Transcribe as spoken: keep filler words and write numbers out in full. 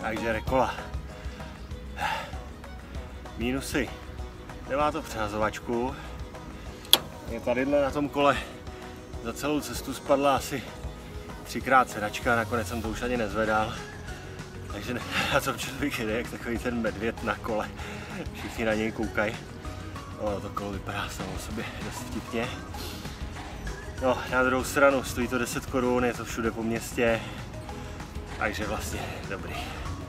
Takže rekola. Mínusy. Nemá to přehazovačku. Je tadyhle na tom kole za celou cestu spadla asi třikrát sedačka, nakonec jsem to už ani nezvedal. Takže ne, na tom člověk jede jak takový ten medvěd na kole. Všichni na něj koukají. No, to kolo vypadá samo o sobě dost vtipně. No, na druhou stranu stojí to deset korun, je to všude po městě. Takže vlastně dobrý.